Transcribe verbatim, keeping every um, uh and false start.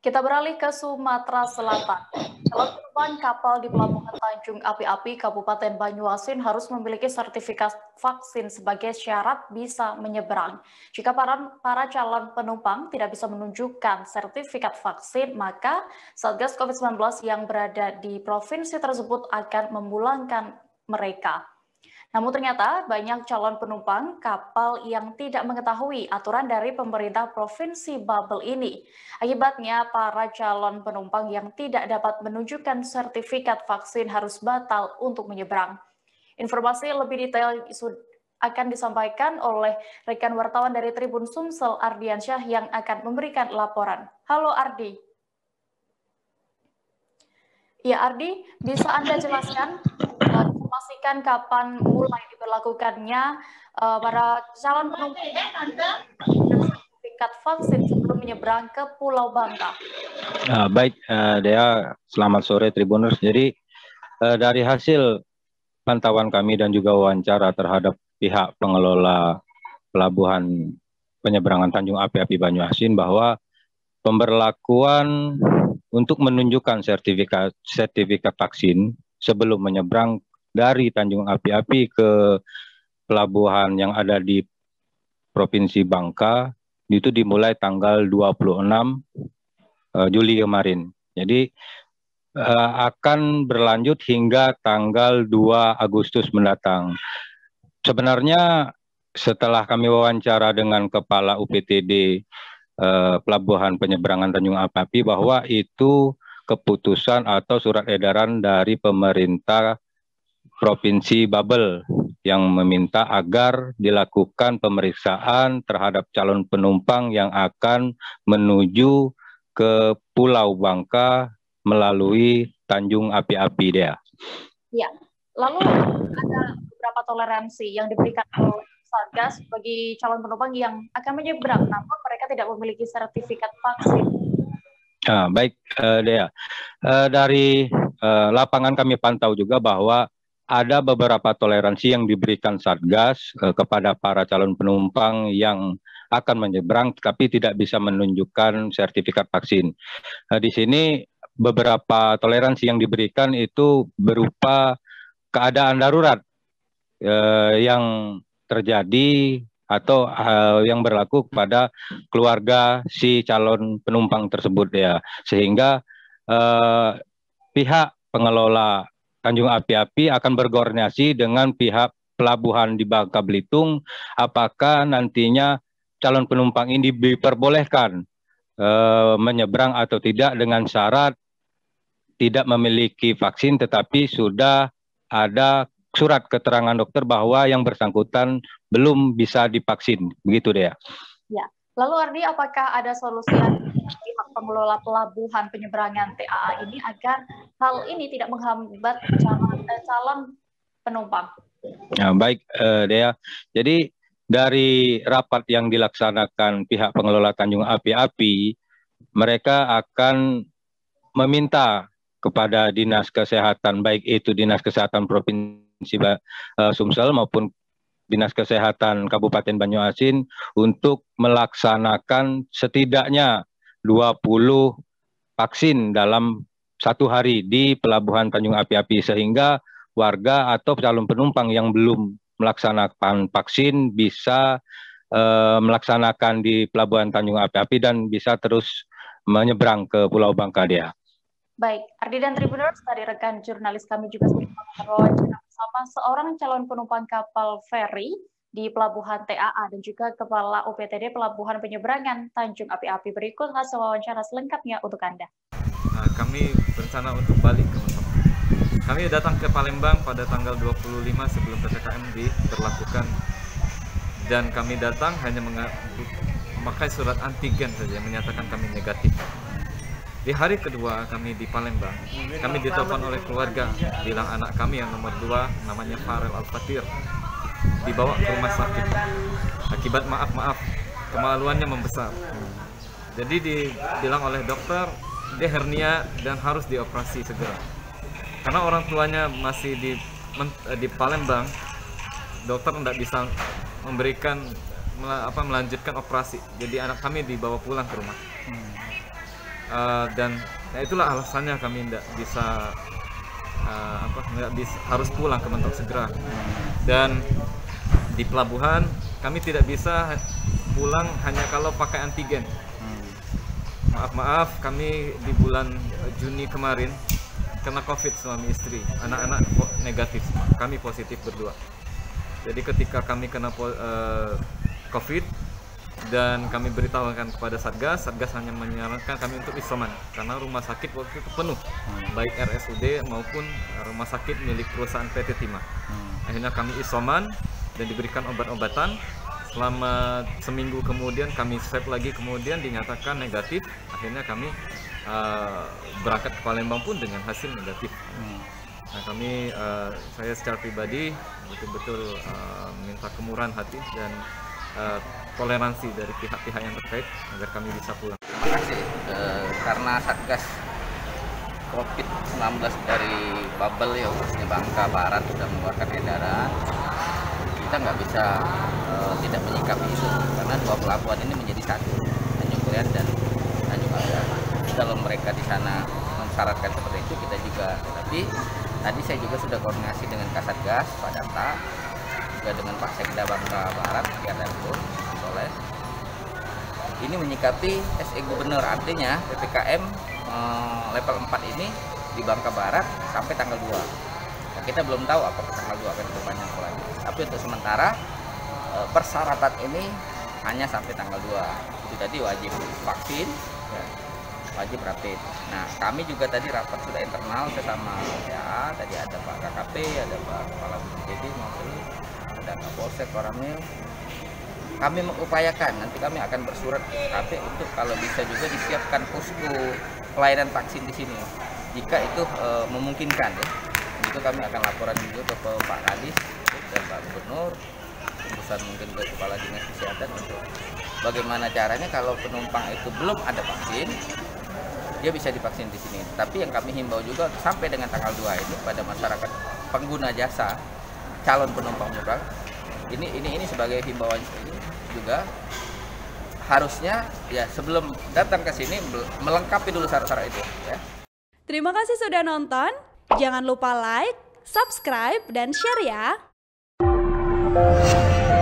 Kita beralih ke Sumatera Selatan. Calon penumpang kapal di Pelabuhan Tanjung Api-Api, Kabupaten Banyuasin harus memiliki sertifikat vaksin sebagai syarat bisa menyeberang. Jika para, para calon penumpang tidak bisa menunjukkan sertifikat vaksin, maka Satgas COVID sembilan belas yang berada di provinsi tersebut akan memulangkan mereka. Namun ternyata banyak calon penumpang kapal yang tidak mengetahui aturan dari pemerintah Provinsi Babel ini. Akibatnya para calon penumpang yang tidak dapat menunjukkan sertifikat vaksin harus batal untuk menyeberang. Informasi lebih detail akan disampaikan oleh rekan wartawan dari Tribun Sumsel, Ardiansyah, yang akan memberikan laporan. Halo Ardi. Ya Ardi, bisa Anda jelaskan uh, memastikan kapan mulai diberlakukannya uh, para calon penumpang sertifikat vaksin sebelum menyeberang ke Pulau Bangka? Uh, baik, uh, Dea, selamat sore Tribuners. Jadi uh, dari hasil pantauan kami dan juga wawancara terhadap pihak pengelola pelabuhan penyeberangan Tanjung Api-Api Banyuasin bahwa pemberlakuan untuk menunjukkan sertifikat sertifikat vaksin sebelum menyeberang dari Tanjung Api-Api ke pelabuhan yang ada di Provinsi Bangka itu dimulai tanggal dua puluh enam uh, Juli kemarin. Jadi uh, akan berlanjut hingga tanggal dua Agustus mendatang. Sebenarnya setelah kami wawancara dengan Kepala U P T D Uh, Pelabuhan Penyeberangan Tanjung Api-Api bahwa itu keputusan atau surat edaran dari pemerintah Provinsi Babel yang meminta agar dilakukan pemeriksaan terhadap calon penumpang yang akan menuju ke Pulau Bangka melalui Tanjung Api-Api, Dea. Ya, lalu ada beberapa toleransi yang diberikan oleh Satgas bagi calon penumpang yang akan menyeberang, namun mereka tidak memiliki sertifikat vaksin. Ah, baik, uh, Dea. Uh, dari uh, lapangan kami pantau juga bahwa ada beberapa toleransi yang diberikan Satgas uh, kepada para calon penumpang yang akan menyeberang, tapi tidak bisa menunjukkan sertifikat vaksin. Uh, di sini beberapa toleransi yang diberikan itu berupa keadaan darurat uh, yang terjadi atau uh, yang berlaku kepada keluarga si calon penumpang tersebut, ya, sehingga uh, pihak pengelola Tanjung Api-Api akan berkoordinasi dengan pihak pelabuhan di Bangka Belitung apakah nantinya calon penumpang ini diperbolehkan uh, menyeberang atau tidak dengan syarat tidak memiliki vaksin tetapi sudah ada surat keterangan dokter bahwa yang bersangkutan belum bisa divaksin, begitu Dea. Ya, lalu Ardi, apakah ada solusi pihak pengelola pelabuhan penyeberangan T A A ini agar hal ini tidak menghambat calon, eh, calon penumpang? Nah, baik uh, Dea, jadi dari rapat yang dilaksanakan pihak pengelola Tanjung Api-Api, mereka akan meminta kepada Dinas Kesehatan, baik itu Dinas Kesehatan Provinsi Uh, Sumsel maupun Dinas Kesehatan Kabupaten Banyuasin untuk melaksanakan setidaknya dua puluh vaksin dalam satu hari di Pelabuhan Tanjung Api-Api sehingga warga atau calon penumpang yang belum melaksanakan vaksin bisa uh, melaksanakan di Pelabuhan Tanjung Api-Api dan bisa terus menyeberang ke Pulau Bangka, Dea. Baik, Ardi dan Tribuners, tadi rekan jurnalis kami juga sedang wawancara bersama seorang calon penumpang kapal feri di Pelabuhan T A A dan juga Kepala U P T D Pelabuhan Penyeberangan Tanjung Api-Api. Berikut hasil wawancara selengkapnya untuk Anda. Nah, kami berencana untuk balik ke Mesir. Kami datang ke Palembang pada tanggal dua puluh lima sebelum P P K M diberlakukan dan kami datang hanya memakai surat antigen saja yang menyatakan kami negatif. Di hari kedua kami di Palembang, kami ditelepon oleh keluarga, bilang anak kami yang nomor dua, namanya Farel Al-Fatir, dibawa ke rumah sakit. Akibat maaf-maaf, kemaluannya membesar. Jadi dibilang oleh dokter, dia hernia dan harus dioperasi segera. Karena orang tuanya masih di, di Palembang, dokter tidak bisa memberikan, apa, melanjutkan operasi. Jadi anak kami dibawa pulang ke rumah. uh, dan ya itulah alasannya kami tidak bisa uh, apa nggak bisa harus pulang ke Mentok segera. Dan di pelabuhan kami tidak bisa pulang hanya kalau pakai antigen. Maaf-maaf, kami di bulan Juni kemarin kena COVID suami istri, anak-anak negatif, kami positif berdua. Jadi ketika kami kena uh, COVID dan kami beritahukan kepada Satgas, Satgas hanya menyarankan kami untuk isoman karena rumah sakit waktu itu penuh, baik R S U D maupun rumah sakit milik perusahaan P T Timah. Akhirnya kami isoman dan diberikan obat-obatan. Selama seminggu kemudian kami swab lagi, kemudian dinyatakan negatif. Akhirnya kami uh, berangkat ke Palembang pun dengan hasil negatif. Hmm. Nah kami, uh, saya secara pribadi betul-betul uh, minta kemurahan hati dan uh, toleransi dari pihak-pihak yang terkait agar kami bisa pulang. Terima kasih. Uh, karena Satgas COVID sembilan belas dari Babel ya, khususnya Bangka Barat sudah mengeluarkan edaran, kita nggak bisa uh, tidak menyikapi itu karena dua pelabuhan ini menjadi satu, Tanjung Priok dan Tanjung Abang. Kalau mereka di sana mensyaratkan seperti itu, kita juga. Tapi tadi saya juga sudah koordinasi dengan Kasatgas, Pak Danta, juga dengan Pak Sekda Bangka Barat, Pak Danto, Soleh. Ini menyikapi S E Gubernur, artinya P P K M uh, level empat ini di Bangka Barat sampai tanggal dua. Nah, kita belum tahu apakah tanggal dua akan diperpanjang lagi. Tapi untuk sementara persyaratan ini hanya sampai tanggal dua. Itu tadi wajib vaksin, ya, wajib rapid. Nah, kami juga tadi rapat sudah internal bersama ya, tadi ada Pak K K P, ada Pak Kepala B P J D, ada Kapolsek, Koramil. Kami mengupayakan, nanti kami akan bersurat ke K P untuk kalau bisa juga disiapkan posko pelayanan vaksin di sini. Jika itu e, memungkinkan ya. Itu kami akan laporan juga ke Pak Kadis dan Pak Gubernur, urusan mungkin ke Kepala Dinas Kesehatan untuk bagaimana caranya kalau penumpang itu belum ada vaksin, dia bisa divaksin di sini. Tapi yang kami himbau juga sampai dengan tanggal dua ini pada masyarakat pengguna jasa calon penumpang nyebrang, ini ini ini sebagai himbauan juga harusnya ya sebelum datang ke sini melengkapi dulu syarat-syarat itu ya. Terima kasih sudah nonton. Jangan lupa like, subscribe, dan share ya.